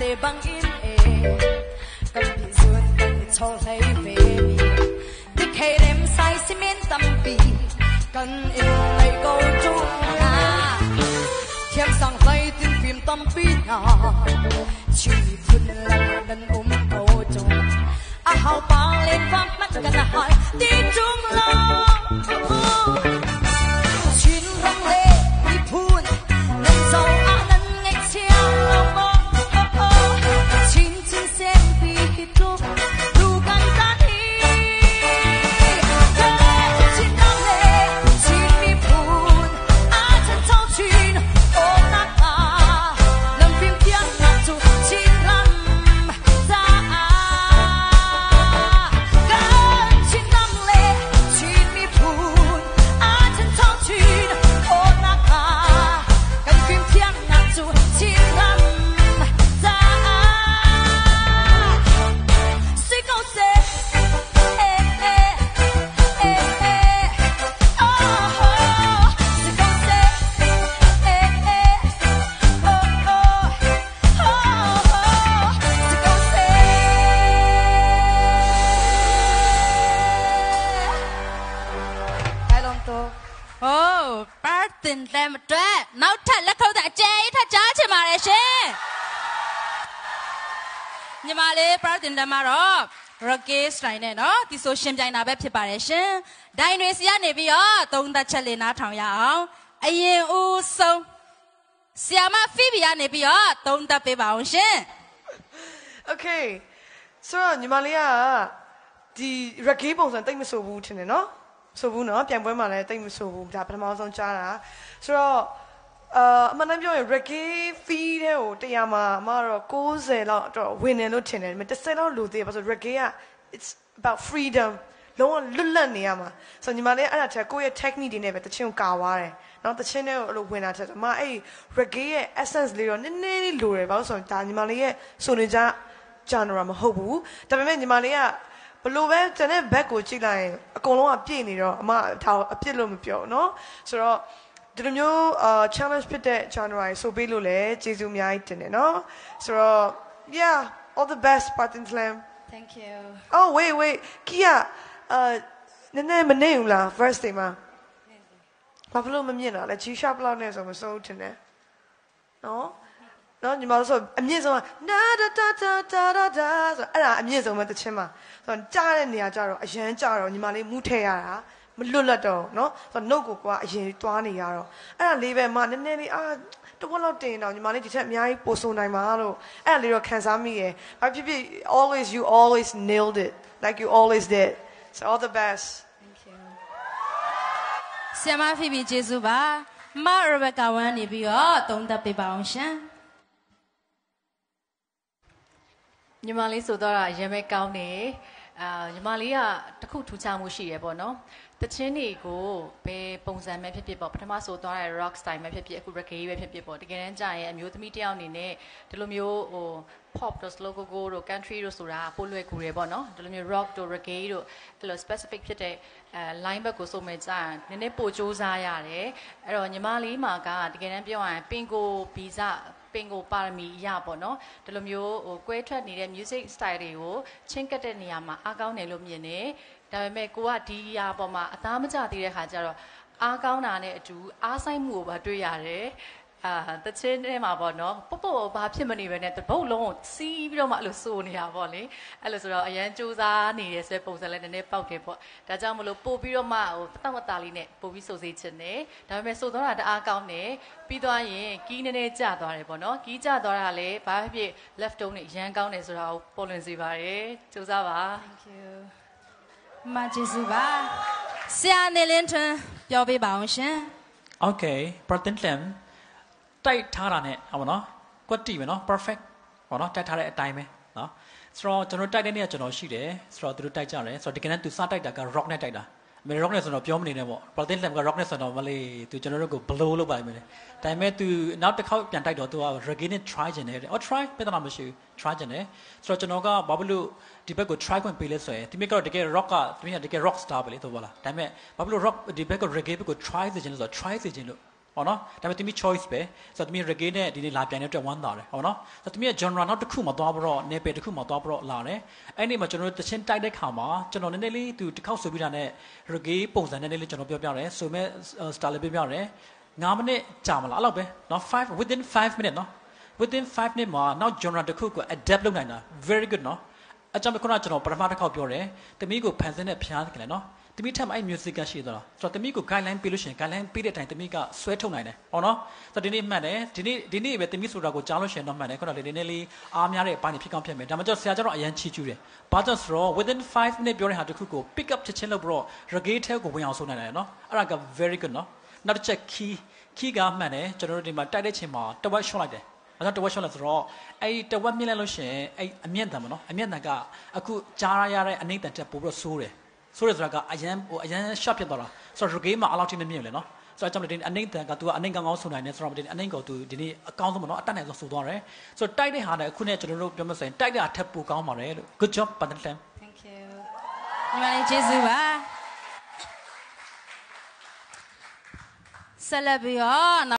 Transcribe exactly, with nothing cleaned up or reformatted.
里帮音诶，跟别人跟错来飞咪，你开点赛是面当比，跟因来高中啊，天上飞点片当比啊，去喷了能我们高中，啊好把脸放满跟那海地中了。Tlem အတွက်နောက်ထပ်လက်ခုပ်တဲ့အကျဲထပ်ကြားချင်ပါတယ်ရှင်ညီမလေး Tlem မှာတော့ reggae style နဲ့နော်ဒီဆိုရှင်ပြိုင်တာပဲဖြစ်ပါတယ်ရှင်ဒိုင်တွေစီကနေပြီးတော့သုံးသက်ချက်လေးနားထောင်ရအောင်အရင်ဦးဆုံးဆီယာမဖိဘီကနေပြီးတော့သုံးသက်ပေးပါအောင်ရှင် Okay so ညီမလေးကဒီ reggae ပုံစံတိတ်မဆိုဘူးထင်တယ်နော်ဆိုဘူးနော်ပြန်ပွဲမှာလည်းတိတ်မဆိုဘူးဒါပထမဆုံးကြားတာဆိုတော့အာအမှန်တမ်းပြောရင် reggae feel တဲ့ကိုတရားမှာအမတော့ninetyလောက်တော့ဝင်နေလို့ထင်တယ်ဒါပေမဲ့tenလောက်လိုသေးတယ်ဘာလို့ reggae က it's about freedom လုံးဝလွတ်လပ်နေရမှာဆိုညီမလေးအဲ့ဒါချက်ကိုယ့်ရဲ့ technique တွေနဲ့ပဲတချင်းကိုကာသွားတယ်နော်တချင်းနဲ့အဲ့လိုဝင်တာချက်အမအဲ့ reggae ရဲ့ essence လေးတော့နည်းနည်းလေးလိုတယ်ဘာလို့ဆိုတော့ဒါညီမလေးရဲ့ဆိုနေကြ genre မဟုတ်ဘူးဒါပေမဲ့ညီမလေးကဘလို့ပဲတနေ့ဘက်ကိုကြည့်လိုက်ရင်အကုန်လုံးကပြည့်နေတော့အမဒါအပြစ်လို့မပြောနော်ဆိုတော့ဒီလိုမျိုးအာ challenge ဖြစ်တဲ့ genre ဆိုပေးလို့လည်းကျေးဇူးအများကြီးတင်တယ်နော်ဆိုတော့ yeah all the best Tlem thank you oh wait wait ကီးကအာနည်းနည်းမနေဘူးလား first day မှာဘာလို့မမြင်တာလဲ G sharp လောက်နဲ့ဆိုမစိုးတင်တယ်နော်နော်ညီမတို့ဆိုအမြင့်ဆုံးကနာတာတာတာတာတာဆိုအဲ့ဒါအမြင့်ဆုံးပဲတချင်းမှာဆိုတော့ကြားတဲ့နေရာကြတော့အရန်ကြတော့ညီမလေးမူးထဲရတာမလွတ်လပ်တော့နော်ဆိုတော့နှုတ်ကိုကွာအရင်တွားနေရတော့အဲ့ဒါလေးပဲမနည်းနည်းလေးအာတဝက်လောက်တင်တော့ညီမလေးဒီထက်အများကြီးပိုဆိုနိုင်မှာလို့အဲ့ဒါလေးတော့ခံစားမိရယ်ဘာဖြစ်ဖြစ် always you always nailed it like you always did so all the best thank you ဆရာမဖိဖိကျေးဇူးပါမရဘကာဝမ်းနေပြီးတော့သုံးသပ်ပေးပါအောင်ရှင်ညီမလေးဆိုတော့အရင်ပဲကောင်းနေအာညီမလေးကတခုထူးခြားမှုရှိရပေါ့နော်တချင်းတွေကိုဘယ်ပုံစံပဲဖြစ်ဖြစ်ပေါ့ပထမဆိုသွားတဲ့ rock style ပဲဖြစ်ဖြစ်အခု reggae ပဲဖြစ်ဖြစ်ပေါ့တကယ်တမ်းကြာရင်အမျိုးသမီးတယောက်အနေနဲ့ဒီလိုမျိုးဟို pop တို့ slow go go တို့ country တို့ဆိုတာပိုလွယ်ကူတယ်ပေါ့နော်ဒီလိုမျိုး rock တို့ reggae တို့အဲ့လို specific ဖြစ်တဲ့အဲ line ဘက်ကိုစုံမဲ့ကြာရင်နည်းနည်းပိုစူးစမ်းရတယ်အဲ့တော့ညီမလေးမှာကတကယ်တမ်းပြောရရင်ပင်ကိုဗီဇပင်ကိုပါရမီရပေါ့နော်ဒီလိုမျိုးဟိုကွဲထွက်နေတဲ့ music style တွေကိုချင်းကပ်တဲ့နေရာမှာအားကောင်းတယ်လို့မြင်တယ်ဒါပေမဲ့ကိုကဒီအရာပေါ်မှာအသားမကျသေးတဲ့ခါကျတော့အားကောင်းတာနဲ့အတူအားဆိုင်မှုကိုပါတွေ့ရတယ်အာတချင်းထဲမှာပေါ့နော်ပုတ်ပုတ်ဘာဖြစ်မနေပဲနဲ့တပုတ်လုံးကိုစီးပြီးတော့မှအဲ့လိုစိုးနေတာပေါ့လေအဲ့လိုဆိုတော့အရန်စူးစမ်းနေတဲ့ဆွဲပုံစံလည်းနည်းနည်းပေါက်တယ်ပေါ့ဒါကြောင့်မလို့ပို့ပြီးတော့မှဟိုတောက်ဝတာလေးနဲ့ပို့ပြီးစိုးစေချင်တယ်ဒါပေမဲ့စိုးသွားတာတအားကောင်းတယ်ပြီးသွားရင်ကီးနည်းနည်းကျသွားတယ်ပေါ့နော်ကီးကျသွားတာလည်းဘာဖြစ်ဖြစ် left tone နဲ့ရန်ကောင်းတယ်ဆိုတာကိုပေါ်လွင်စေပါတယ်စူးစမ်းပါ thank you မကျေးဇူးပါဆရာနေလင်းထွန်းပြောပေးပါအောင်ရှင် okay Tlemတိုက်ထားတာနဲ့ဟောနော်ကွက်တီပဲနော် perfect ဟောနော်တိုက်ထားတဲ့အတိုင်းပဲနော်ဆိုတော့ကျွန်တော်တိုက်တဲ့နေ့ကကျွန်တော်ရှိတယ်ဆိုတော့သူတို့တိုက်ကြတယ်ဆိုတော့ဒီကနေ့သူစတိုက်တာက rock နဲ့တိုက်တာအမေ rock နဲ့ဆိုတော့ပြောမနေနဲ့ပေါ့ Tlem က rock နဲ့ဆိုတော့မလေးသူကျွန်တော်တို့ကို blow လုပ်ပါလိမ့်မယ်ဒါပေမဲ့သူနောက်တစ်ခေါက်ပြန်တိုက်တော့သူက reggae နဲ့ try ကျင်တယ်အော် try ပြဿနာမရှိဘူး try ကျင်တယ်ဆိုတော့ကျွန်တော်ကဘာဖြစ်လို့ဒီဘက်ကို try ခွင့်ပေးလဲဆိုရင်ဒီဘက်ကတော့တကယ် rock ကဒီဘက်ကတကယ် rock star ပဲလေသူပေါ့လားဒါပေမဲ့ဘာဖြစ်လို့ rock ဒီဘက်က reggae ဘက်ကို try စေချင်လို့ဆိုတော့ try စေချင်လို့ဟောနော်ဒါပေမဲ့သမီး choice ပဲဆိုတော့သမီး reggae နဲ့ဒီနေ့လာပြန်တဲ့အတွက်ဝမ်းသာတယ်ဟောနော်ဆိုတော့သမီးရဲ့ genre နောက်တစ်ခုမှသွားပြီးတော့ ne ပဲတစ်ခုမှသွားပြီးတော့လာတယ်အဲ့ဒီမှာကျွန်တော်တို့တချင်းတိုက်တဲ့ခါမှာကျွန်တော်နည်းနည်းလေးသူတစ်ခေါက်ဆိုပြီးတာနဲ့ reggae ပုံစံနည်းနည်းလေးကျွန်တော်ပြောပြတယ်ဆိုမဲ့ style လေးပြောပြတယ်nineမိနစ်ကြာမလားအဲ့လောက်ပဲနော်five within five minutes နော် within five minutes မှာနောက် genre တစ်ခုကို adapt လုပ်နိုင်တာ very good နော်အကြောင်းခုနကကျွန်တော်ပထမတစ်ခေါက်ပြောတယ်သမီးကိုဖန်ဆင်းတဲ့ဖျားတယ်နော်သမီးထက်မှအဲ့ music ကရှိသွားတာဆိုတော့သမီးကို guideline ပေးလို့ရှိရင် guideline ပေးတဲ့အတိုင်းသမီးကဆွဲထုတ်နိုင်တယ်ဟောနော်ဆိုတော့ဒီနေ့မှတ်တယ်ဒီနေ့ဒီနေ့ပဲသမီးဆိုတာကိုကြားလို့ရှိရင်တော့မှတ်တယ်ခုနကလေးနည်းနည်းလေးအားများတဲ့အပိုင်းဖြစ်ကောင်းဖြစ်မယ်ဒါမှမဟုတ်ဆရာကျတော့အရန်ချီကျူးတယ်ဘာကြောင့်ဆိုတော့ within five minutes ပြောတဲ့ဟာတစ်ခုကို pick up ချက်ချင်းလုပ်ပြီးတော့ reggae ထဲကိုဝင်အောင်ဆိုနိုင်တယ်နော်အဲ့ဒါက very good နော်နောက်တစ်ချက် key key ကမှတ်တယ်ကျွန်တော်တို့ဒီမှာတိုက်တဲ့ချိန်မှာတဝက် shot လိုက်တယ်အဲ့တော့တဝက် shot လိုက်ဆိုတော့အဲ့တဝက်မြင့်လိုက်လို့ရှိရင်အဲ့အမြင့်တန်ပါနော်အမြင့်တန်ကအခုကြားရရတဲ့အနှိမ့်တန်တက်ပို့ပြီးတော့ဆိုးတယ်ဆိုရဆိုတာကအရန်ဟိုအရန် shot ဖြစ်သွားတာဆိုတော့ reggae မှာအလောက်ထိမမြင်လေနော်ဆိုတော့ကျွန်တော်ဒီအနှိမ့်တန်က तू ကအနှိမ့်ကောင်းကောင်းဆိုနိုင်တယ်ဆိုတော့ဒီအနှိမ့်ကို तू ဒီနေ့အကောင်းဆုံးပေါ့နော်အတက်နိုင်ဆုံးဆိုသွားတယ်ဆိုတော့တိုက်တဲ့ဟာနဲ့အခုနဲ့ကျွန်တော်တို့ပြောမစရင်တိုက်တဲ့ဟာထပ်ပိုကောင်းပါတယ်လို့ good job ပတ်တယ် Thank you ညီမလေးကျေးဇူးပါဆက်လက်ပြီးတော့